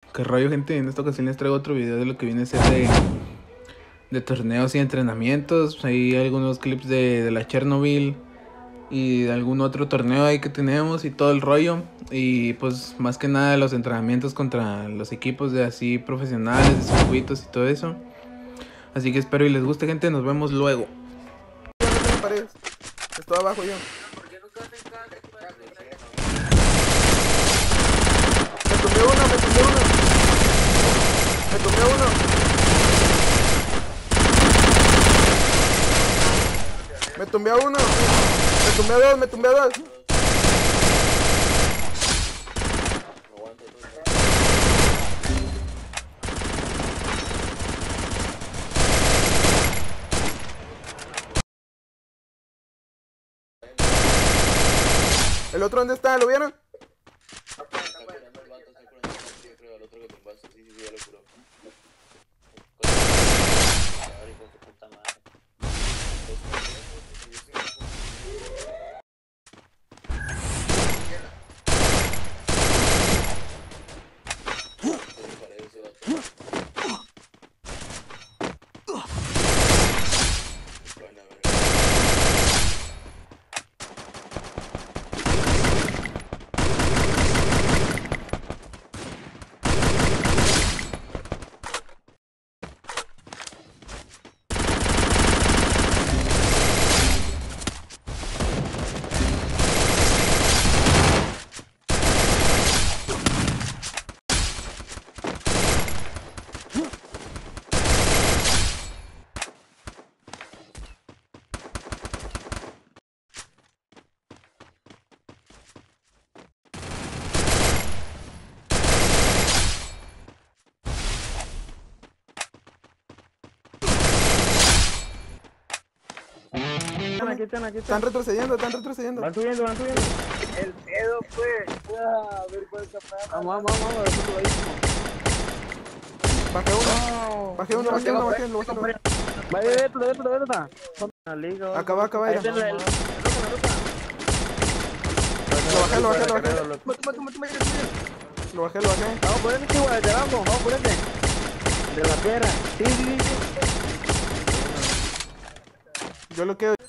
¿Qué rollo, gente? En esta ocasión les traigo otro video de lo que viene a ser de torneos y entrenamientos. Hay algunos clips de la Chernobyl y de algún otro torneo ahí que tenemos y todo el rollo. Y pues más que nada los entrenamientos contra los equipos de así profesionales, de circuitos y todo eso. Así que espero y les guste, gente. Nos vemos luego. No tengo paredes. Estoy abajo yo. Me tumbé uno. Me tumbé a uno. Me tumbé a dos. ¿El otro dónde está? ¿Lo vieron? Aquí están. Están retrocediendo. Van subiendo. El pedo, pues. A ver cuál está pagando. Vamos, eso ahí. Bajé uno. Lo bajé. Va de está. La liga. Acaba. Ahí está la Lo bajé. Vamos por este, güey, de abajo. Vamos por este. De la piedra. Sí. Yo lo quedo.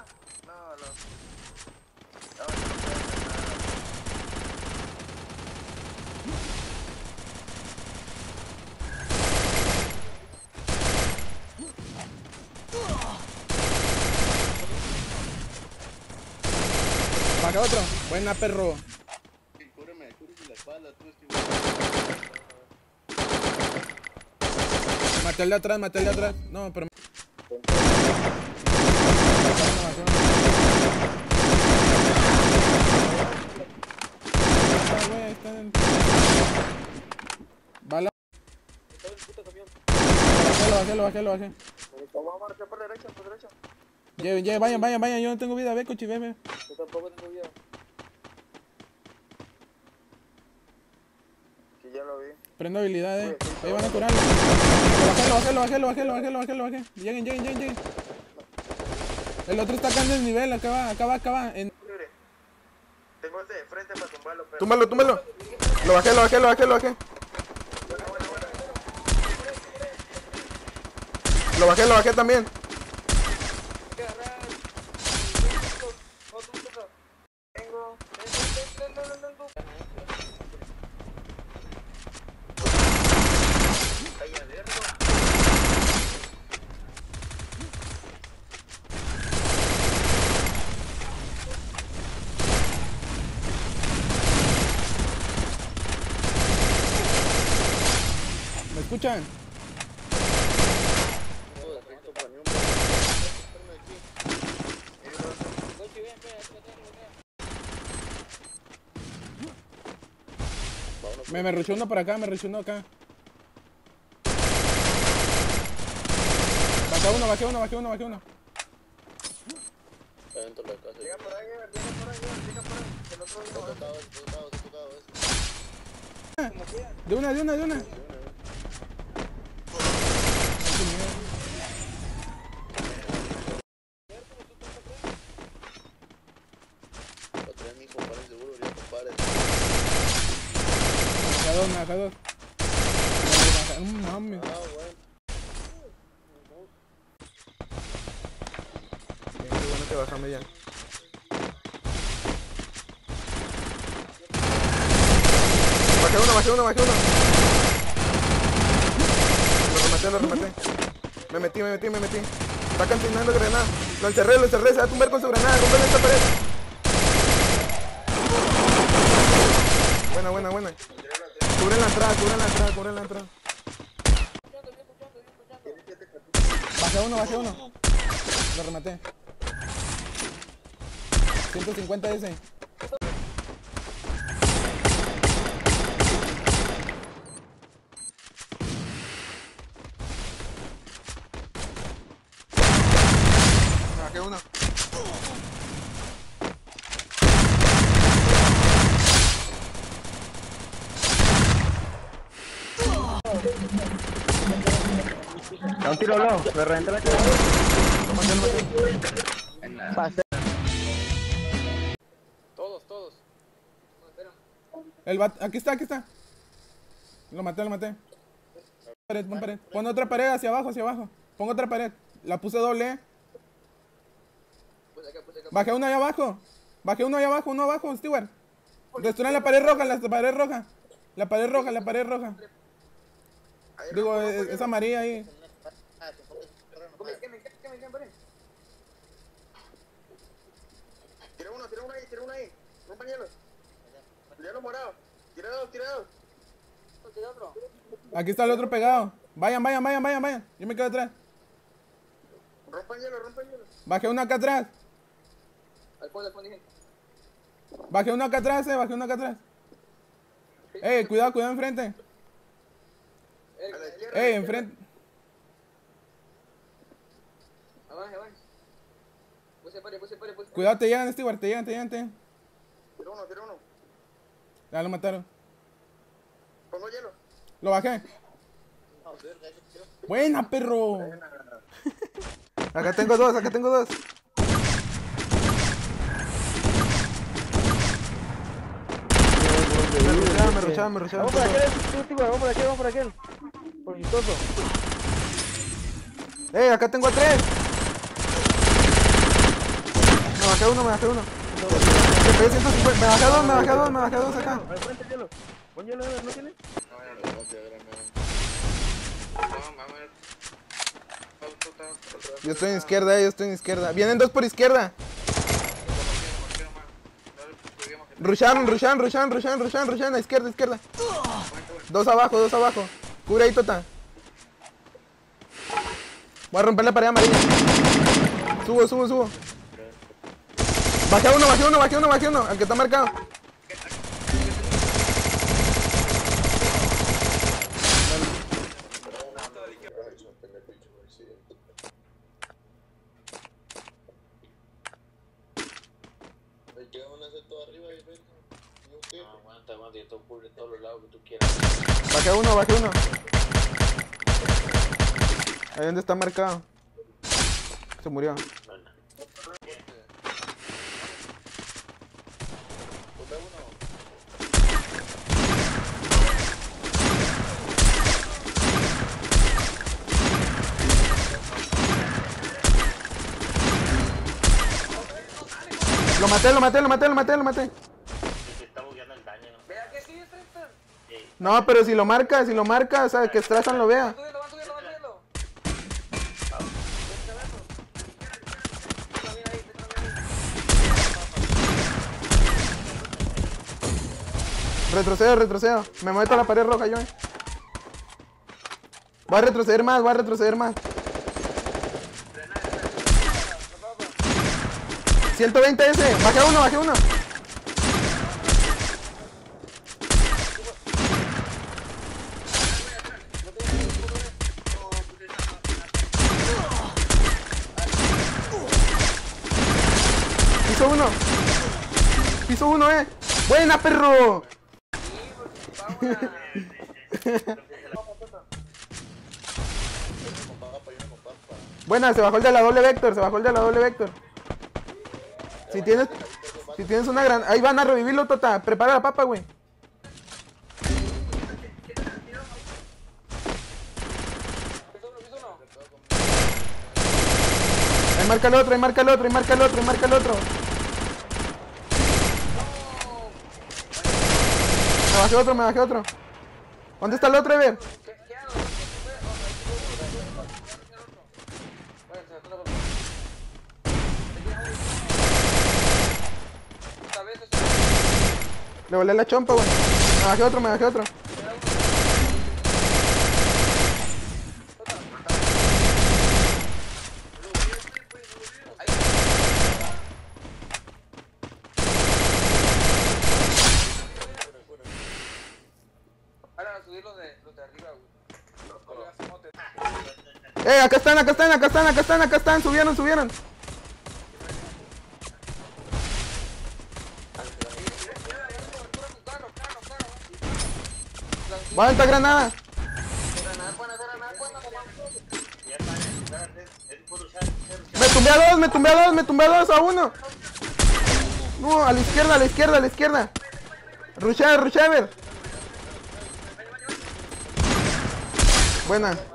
Baja otro. Buena, perro. Cúbreme la espalda, tú Maté al de atrás. No, pero... Bala. Lo bajé. Vamos a marchar por derecha. Vayan, yo no tengo vida, ve, cochi, ve. Yo tampoco tengo vida. Sí, ya lo vi. Prendo habilidad, ahí van a curarlo. Lo bajé. Lleguen. El otro está acá en el nivel, acá va. Libre. Tengo este de frente para tumbarlo, pero... Túmbalo. Lo bajé. Lo bajé también. ¿Me escuchan? Me rushó uno por acá, acá. Bajé uno. Adentro de la casa. Llega por ahí. El otro De una. Lo traen mis compadres seguro, ya compadres. Me bajé dos. No mames. Qué bueno que bajame ya. Bajé uno. Lo rematé. Me metí. Está cantinando granada. Lo encerré, se va a tumbar con su granada. Rómpele esta pared. Buena. Cubren la entrada. Bajé uno. Lo rematé. 150 ese. Bajé uno. Da un tiro low, me reventé la cabeza. Pasé. Todos. Aquí está. Lo maté. Pon pared. Pon otra pared hacia abajo. Pon otra pared. La puse doble. Bajé uno allá abajo, uno abajo, Stewart. Destruyan la pared roja. La pared roja. Digo, esa María ahí. Tira uno ahí. Compañero. Tira los morados. Tira dos. Aquí está el otro pegado. Vayan. Yo me quedo atrás. Rompan hielo. Bajé uno acá atrás. Bajé uno acá atrás. Cuidado enfrente. A la izquierda. Enfrente. Avance. Puse. Cuidado, te llegan, Stewart, te llegan. Tira uno. Ya lo mataron. Pongo hielo. Lo bajé. Buena, perro. Acá tengo dos. Me rushaban. Vamos por aquel. Por chistoso. Acá tengo a 3. Me bajé uno. Me pegué 150. Me bajé dos acá. Al frente hielo. Pon hielo, ¿no tiene? Yo estoy en izquierda. Vienen dos por izquierda. Rushan. A izquierda. Dos abajo. Cubre ahí, Tota. Voy a romper la pared amarilla. Subo. Bajé uno. Al que está marcado. Bajé uno. Ahí donde está marcado. Se murió. Lo maté. Vea que sí, Tristan. No, pero si lo marca, o sea, que Strazan lo vea. Súbelo. Retrocedo. Me meto a la pared roja yo. Voy a retroceder más. 120 ese. Bajé uno. Piso uno, Buena, perro. Buena, se bajó el de la doble vector. Si tienes una gran... Ahí van a revivirlo, Tota. Prepara la papa, güey. marca el otro, ahí marca el otro, ahí marca el otro, ahí marca el otro. Me bajé otro. ¿Dónde está el otro, Ever? Le volé la chompa, güey. Me bajé otro. Ahora a subir los de arriba, güey. Acá están, subieron. Va a esta granada. Me tumbé a dos a uno. No, a la izquierda. Rushever. Buena.